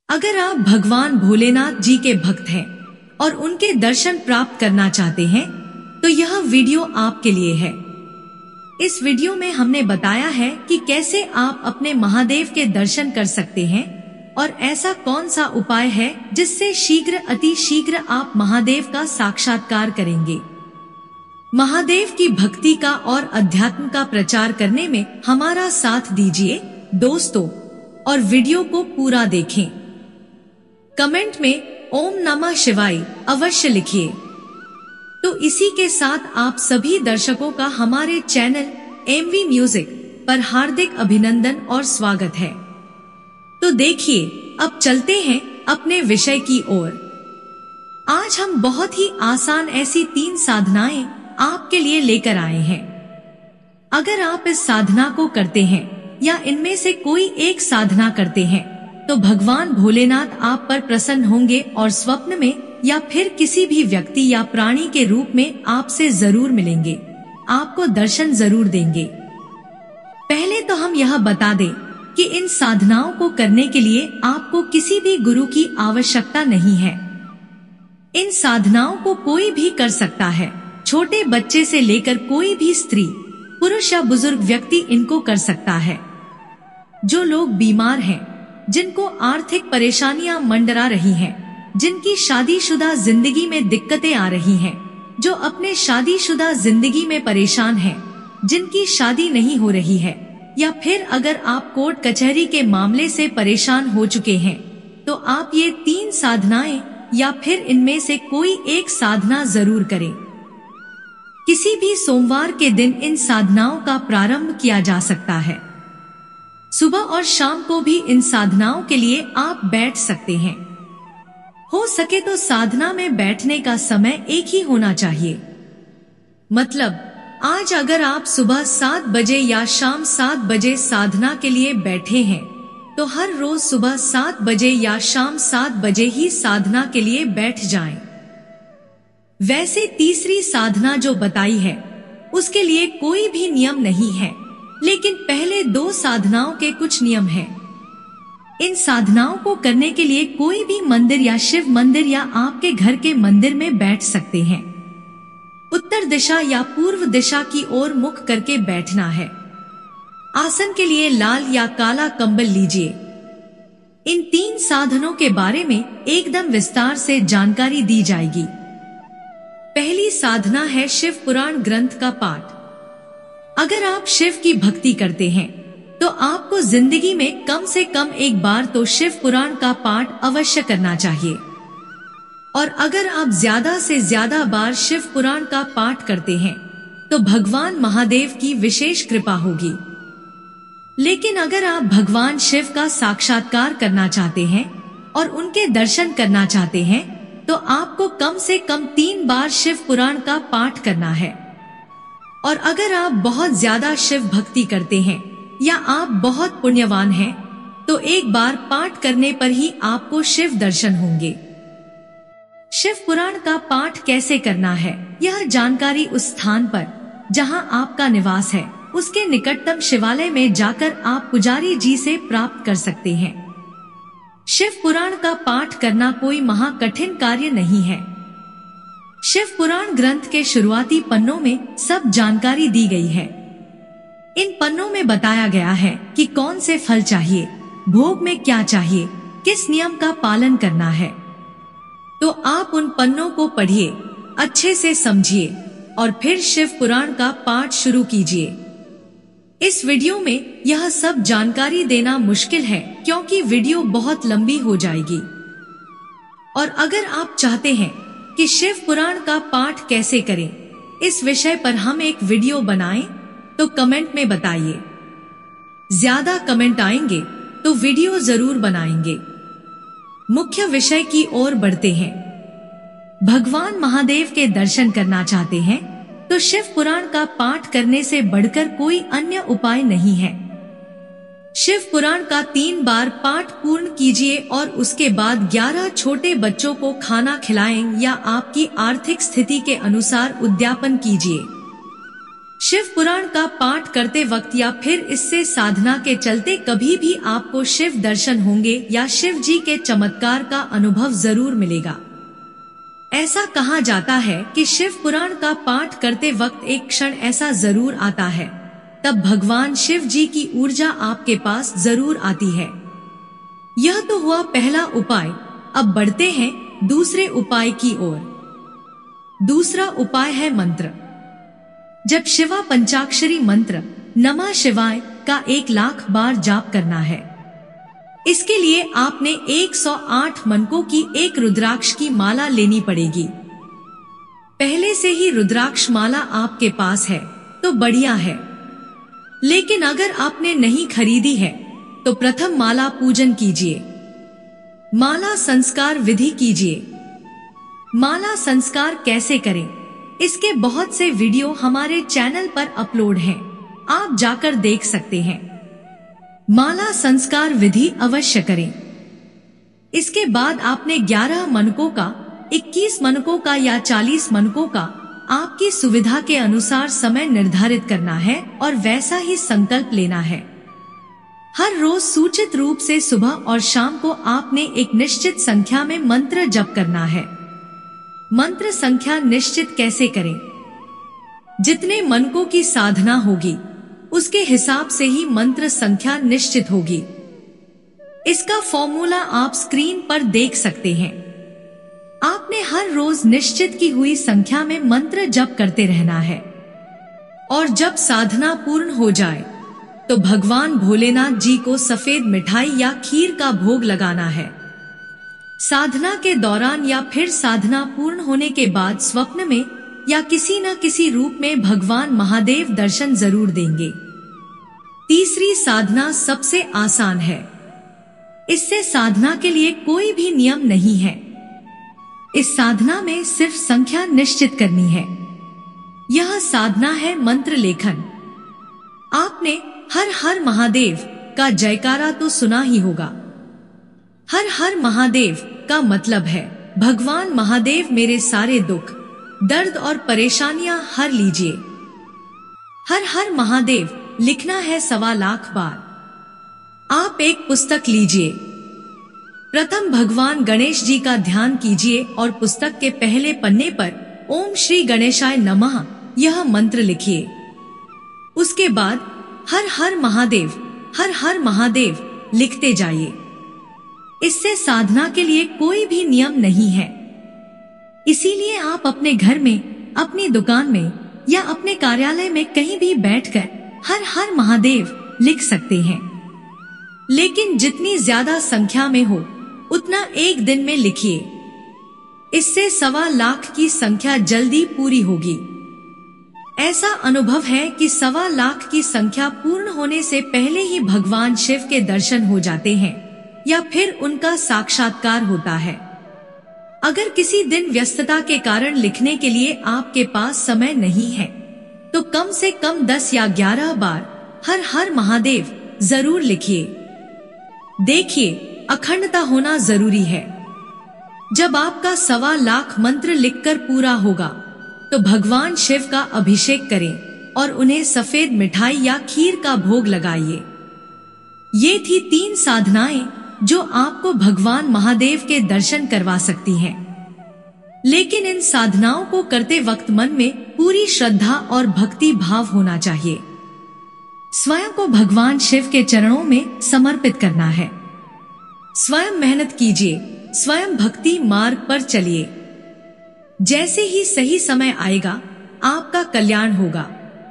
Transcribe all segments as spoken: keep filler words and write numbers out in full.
अगर आप भगवान भोलेनाथ जी के भक्त हैं और उनके दर्शन प्राप्त करना चाहते हैं तो यह वीडियो आपके लिए है। इस वीडियो में हमने बताया है कि कैसे आप अपने महादेव के दर्शन कर सकते हैं और ऐसा कौन सा उपाय है जिससे शीघ्र अति शीघ्र आप महादेव का साक्षात्कार करेंगे। महादेव की भक्ति का और अध्यात्म का प्रचार करने में हमारा साथ दीजिए दोस्तों, और वीडियो को पूरा देखें। कमेंट में ओम नमः शिवाय अवश्य लिखिए। तो इसी के साथ आप सभी दर्शकों का हमारे चैनल एमवी म्यूजिक पर हार्दिक अभिनंदन और स्वागत है। तो देखिए, अब चलते हैं अपने विषय की ओर। आज हम बहुत ही आसान ऐसी तीन साधनाएं आपके लिए लेकर आए हैं। अगर आप इस साधना को करते हैं या इनमें से कोई एक साधना करते हैं तो भगवान भोलेनाथ आप पर प्रसन्न होंगे और स्वप्न में या फिर किसी भी व्यक्ति या प्राणी के रूप में आपसे जरूर मिलेंगे, आपको दर्शन जरूर देंगे। पहले तो हम यह बता दें कि इन साधनाओं को करने के लिए आपको किसी भी गुरु की आवश्यकता नहीं है। इन साधनाओं को कोई भी कर सकता है, छोटे बच्चे से लेकर कोई भी स्त्री, पुरुष या बुजुर्ग व्यक्ति इनको कर सकता है। जो लोग बीमार हैं, जिनको आर्थिक परेशानियां मंडरा रही हैं, जिनकी शादीशुदा जिंदगी में दिक्कतें आ रही हैं, जो अपने शादीशुदा जिंदगी में परेशान हैं, जिनकी शादी नहीं हो रही है, या फिर अगर आप कोर्ट कचहरी के मामले से परेशान हो चुके हैं तो आप ये तीन साधनाएं या फिर इनमें से कोई एक साधना जरूर करें। किसी भी सोमवार के दिन इन साधनाओं का प्रारंभ किया जा सकता है। सुबह और शाम को भी इन साधनाओं के लिए आप बैठ सकते हैं। हो सके तो साधना में बैठने का समय एक ही होना चाहिए। मतलब आज अगर आप सुबह सात बजे या शाम सात बजे साधना के लिए बैठे हैं तो हर रोज सुबह सात बजे या शाम सात बजे ही साधना के लिए बैठ जाएं। वैसे तीसरी साधना जो बताई है उसके लिए कोई भी नियम नहीं है, लेकिन पहले दो साधनाओं के कुछ नियम हैं। इन साधनाओं को करने के लिए कोई भी मंदिर या शिव मंदिर या आपके घर के मंदिर में बैठ सकते हैं। उत्तर दिशा या पूर्व दिशा की ओर मुख करके बैठना है। आसन के लिए लाल या काला कंबल लीजिए। इन तीन साधनों के बारे में एकदम विस्तार से जानकारी दी जाएगी। पहली साधना है शिव पुराण ग्रंथ का पाठ। अगर आप शिव की भक्ति करते हैं तो आपको जिंदगी में कम से कम एक बार तो शिव पुराण का पाठ अवश्य करना चाहिए। और अगर आप ज्यादा से ज्यादा बार शिव पुराण का पाठ करते हैं तो भगवान महादेव की विशेष कृपा होगी। लेकिन अगर आप भगवान शिव का साक्षात्कार करना चाहते हैं और उनके दर्शन करना चाहते हैं तो आपको कम से कम तीन बार शिव पुराण का पाठ करना है। और अगर आप बहुत ज्यादा शिव भक्ति करते हैं या आप बहुत पुण्यवान हैं तो एक बार पाठ करने पर ही आपको शिव दर्शन होंगे। शिव पुराण का पाठ कैसे करना है, यह जानकारी उस स्थान पर जहां आपका निवास है उसके निकटतम शिवालय में जाकर आप पुजारी जी से प्राप्त कर सकते हैं। शिव पुराण का पाठ करना कोई महा कठिन कार्य नहीं है। शिव पुराण ग्रंथ के शुरुआती पन्नों में सब जानकारी दी गई है। इन पन्नों में बताया गया है कि कौन से फल चाहिए, भोग में क्या चाहिए, किस नियम का पालन करना है। तो आप उन पन्नों को पढ़िए, अच्छे से समझिए और फिर शिव पुराण का पाठ शुरू कीजिए। इस वीडियो में यह सब जानकारी देना मुश्किल है क्योंकि वीडियो बहुत लंबी हो जाएगी। और अगर आप चाहते हैं कि शिव पुराण का पाठ कैसे करें, इस विषय पर हम एक वीडियो बनाएं तो कमेंट में बताइए। ज्यादा कमेंट आएंगे तो वीडियो जरूर बनाएंगे। मुख्य विषय की ओर बढ़ते हैं। भगवान महादेव के दर्शन करना चाहते हैं तो शिव पुराण का पाठ करने से बढ़कर कोई अन्य उपाय नहीं है। शिव पुराण का तीन बार पाठ पूर्ण कीजिए और उसके बाद ग्यारह छोटे बच्चों को खाना खिलाएं या आपकी आर्थिक स्थिति के अनुसार उद्यापन कीजिए। शिव पुराण का पाठ करते वक्त या फिर इससे साधना के चलते कभी भी आपको शिव दर्शन होंगे या शिव जी के चमत्कार का अनुभव जरूर मिलेगा। ऐसा कहा जाता है कि शिव पुराण का पाठ करते वक्त एक क्षण ऐसा जरूर आता है, तब भगवान शिव जी की ऊर्जा आपके पास जरूर आती है। यह तो हुआ पहला उपाय। अब बढ़ते हैं दूसरे उपाय की ओर। दूसरा उपाय है मंत्र। जब शिवा पंचाक्षरी मंत्र नमः शिवाय का एक लाख बार जाप करना है। इसके लिए आपने एक सौ आठ मनकों की एक रुद्राक्ष की माला लेनी पड़ेगी। पहले से ही रुद्राक्ष माला आपके पास है तो बढ़िया है, लेकिन अगर आपने नहीं खरीदी है तो प्रथम माला पूजन कीजिए। माला संस्कार विधि कीजिए। माला संस्कार कैसे करें, इसके बहुत से वीडियो हमारे चैनल पर अपलोड हैं, आप जाकर देख सकते हैं। माला संस्कार विधि अवश्य करें। इसके बाद आपने ग्यारह मनकों का, इक्कीस मनकों का या चालीस मनकों का आपकी सुविधा के अनुसार समय निर्धारित करना है और वैसा ही संकल्प लेना है। हर रोज सूचित रूप से सुबह और शाम को आपने एक निश्चित संख्या में मंत्र जप करना है। मंत्र संख्या निश्चित कैसे करें? जितने मनकों की साधना होगी उसके हिसाब से ही मंत्र संख्या निश्चित होगी। इसका फॉर्मूला आप स्क्रीन पर देख सकते हैं। आपने हर रोज निश्चित की हुई संख्या में मंत्र जप करते रहना है और जब साधना पूर्ण हो जाए तो भगवान भोलेनाथ जी को सफेद मिठाई या खीर का भोग लगाना है। साधना के दौरान या फिर साधना पूर्ण होने के बाद स्वप्न में या किसी न किसी रूप में भगवान महादेव दर्शन जरूर देंगे। तीसरी साधना सबसे आसान है। इससे साधना के लिए कोई भी नियम नहीं है। इस साधना में सिर्फ संख्या निश्चित करनी है। यह साधना है मंत्र लेखन। आपने हर हर महादेव का जयकारा तो सुना ही होगा। हर हर महादेव का मतलब है भगवान महादेव मेरे सारे दुख, दर्द और परेशानियां हर लीजिए। हर हर महादेव लिखना है सवा लाख बार। आप एक पुस्तक लीजिए। प्रथम भगवान गणेश जी का ध्यान कीजिए और पुस्तक के पहले पन्ने पर ओम श्री गणेशाय नमः यह मंत्र लिखिए। उसके बाद हर हर महादेव, हर हर महादेव लिखते जाइए। इससे साधना के लिए कोई भी नियम नहीं है। इसीलिए आप अपने घर में, अपनी दुकान में या अपने कार्यालय में कहीं भी बैठकर हर हर महादेव लिख सकते हैं। लेकिन जितनी ज्यादा संख्या में हो उतना एक दिन में लिखिए। इससे सवा लाख की संख्या जल्दी पूरी होगी। ऐसा अनुभव है कि सवा लाख की संख्या पूर्ण होने से पहले ही भगवान शिव के दर्शन हो जाते हैं या फिर उनका साक्षात्कार होता है। अगर किसी दिन व्यस्तता के कारण लिखने के लिए आपके पास समय नहीं है तो कम से कम दस या ग्यारह बार हर हर महादेव जरूर लिखिए। देखिए, अखंडता होना जरूरी है। जब आपका सवा लाख मंत्र लिखकर पूरा होगा तो भगवान शिव का अभिषेक करें और उन्हें सफेद मिठाई या खीर का भोग लगाइए। ये थी तीन साधनाएं जो आपको भगवान महादेव के दर्शन करवा सकती हैं। लेकिन इन साधनाओं को करते वक्त मन में पूरी श्रद्धा और भक्ति भाव होना चाहिए। स्वयं को भगवान शिव के चरणों में समर्पित करना है। स्वयं मेहनत कीजिए, स्वयं भक्ति मार्ग पर चलिए। जैसे ही सही समय आएगा आपका कल्याण होगा।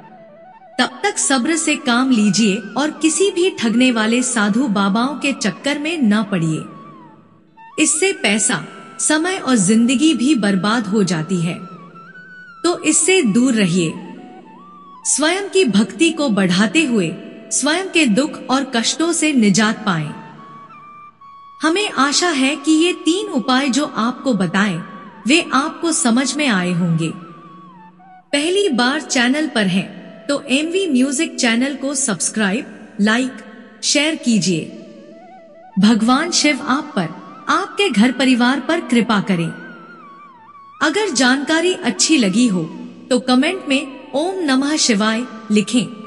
तब तक सब्र से काम लीजिए और किसी भी ठगने वाले साधु बाबाओं के चक्कर में न पड़िए। इससे पैसा, समय और जिंदगी भी बर्बाद हो जाती है, तो इससे दूर रहिए। स्वयं की भक्ति को बढ़ाते हुए स्वयं के दुख और कष्टों से निजात पाएं। हमें आशा है कि ये तीन उपाय जो आपको बताएं वे आपको समझ में आए होंगे। पहली बार चैनल पर हैं तो एमवी म्यूजिक चैनल को सब्सक्राइब, लाइक, शेयर कीजिए। भगवान शिव आप पर, आपके घर परिवार पर कृपा करें। अगर जानकारी अच्छी लगी हो तो कमेंट में ओम नमः शिवाय लिखें